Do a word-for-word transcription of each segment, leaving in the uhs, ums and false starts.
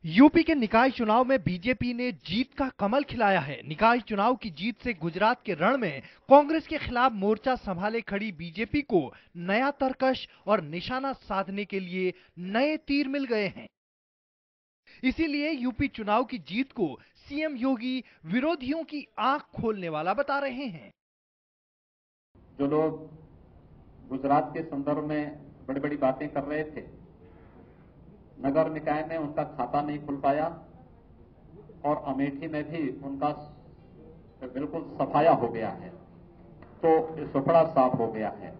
UP के निकाय चुनाव में बीजेपी ने जीत का कमल खिलाया है। निकाय चुनाव की जीत से गुजरात के रण में कांग्रेस के खिलाफ मोर्चा संभाले खड़ी बीजेपी को नया तरकश और निशाना साधने के लिए नए तीर मिल गए हैं। इसीलिए यूपी चुनाव की जीत को सीएम योगी विरोधियों की आंख खोलने वाला बता रहे हैं। जो लोग गुजरात के संदर्भ में बड़ी बड़ी बातें कर रहे थे, नगर निकाय में उनका खाता नहीं खुल पाया और अमेठी में भी उनका बिल्कुल सफाया हो गया है, तो सुपड़ा साफ हो गया है।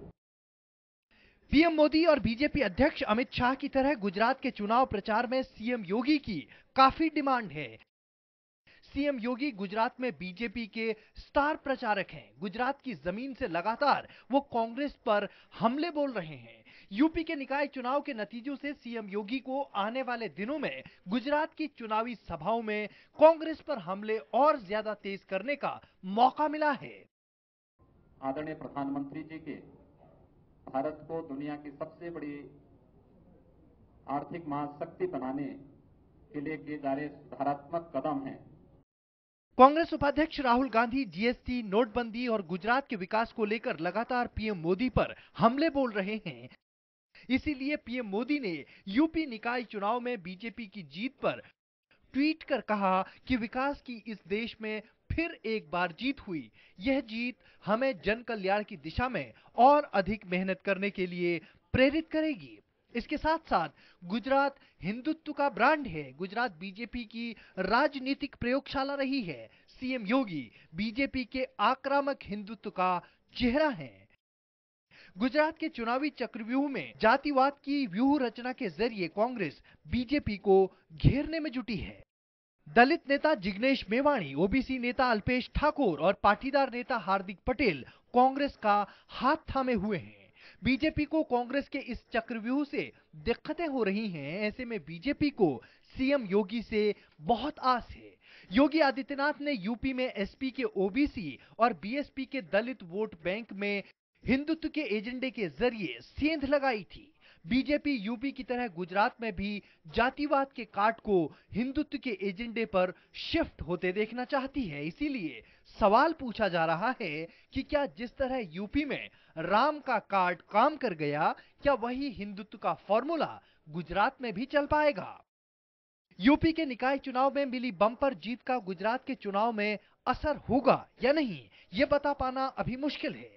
पीएम मोदी और बीजेपी अध्यक्ष अमित शाह की तरह गुजरात के चुनाव प्रचार में सीएम योगी की काफी डिमांड है। सीएम योगी गुजरात में बीजेपी के स्टार प्रचारक हैं। गुजरात की जमीन से लगातार वो कांग्रेस पर हमले बोल रहे हैं। यूपी के निकाय चुनाव के नतीजों से सीएम योगी को आने वाले दिनों में गुजरात की चुनावी सभाओं में कांग्रेस पर हमले और ज्यादा तेज करने का मौका मिला है। आदरणीय प्रधानमंत्री जी के भारत को दुनिया की सबसे बड़ी आर्थिक महाशक्ति बनाने के लिए किए जा रहे सुधारात्मक कदम हैं। कांग्रेस उपाध्यक्ष राहुल गांधी जीएसटी, नोटबंदी और गुजरात के विकास को लेकर लगातार पीएम मोदी पर हमले बोल रहे हैं। इसीलिए पीएम मोदी ने यूपी निकाय चुनाव में बीजेपी की जीत पर ट्वीट कर कहा कि विकास की इस देश में फिर एक बार जीत हुई। यह जीत हमें जन कल्याण की दिशा में और अधिक मेहनत करने के लिए प्रेरित करेगी। इसके साथ साथ गुजरात हिंदुत्व का ब्रांड है। गुजरात बीजेपी की राजनीतिक प्रयोगशाला रही है। सीएम योगी बीजेपी के आक्रामक हिंदुत्व का चेहरा है। गुजरात के चुनावी चक्रव्यूह में जातिवाद की व्यूह रचना के जरिए कांग्रेस बीजेपी को घेरने में जुटी है। दलित नेता जिग्नेश मेवाणी, ओबीसी नेता अल्पेश ठाकुर और पाटीदार नेता हार्दिक पटेल कांग्रेस का हाथ थामे हुए हैं। बीजेपी को कांग्रेस के इस चक्रव्यूह से दिक्कतें हो रही हैं। ऐसे में बीजेपी को सीएम योगी से बहुत आस है। योगी आदित्यनाथ ने यूपी में एसपी के ओबीसी और बीएसपी के दलित वोट बैंक में हिंदुत्व के एजेंडे के जरिए सेंध लगाई थी। बीजेपी यूपी की तरह गुजरात में भी जातिवाद के काट को हिंदुत्व के एजेंडे पर शिफ्ट होते देखना चाहती है। इसीलिए सवाल पूछा जा रहा है कि क्या जिस तरह यूपी में राम का कार्ड काम कर गया, क्या वही हिंदुत्व का फॉर्मूला गुजरात में भी चल पाएगा? यूपी के निकाय चुनाव में मिली बम्पर जीत का गुजरात के चुनाव में असर होगा या नहीं, यह बता पाना अभी मुश्किल है।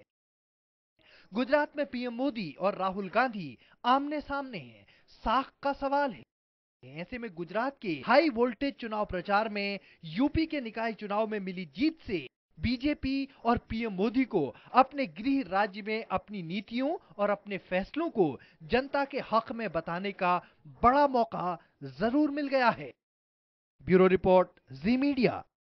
गुजरात में पीएम मोदी और राहुल गांधी आमने सामने हैं। साख का सवाल है। ऐसे में गुजरात के हाई वोल्टेज चुनाव प्रचार में यूपी के निकाय चुनाव में मिली जीत से बीजेपी और पीएम मोदी को अपने गृह राज्य में अपनी नीतियों और अपने फैसलों को जनता के हक में बताने का बड़ा मौका जरूर मिल गया है। Bureau report, Zee media.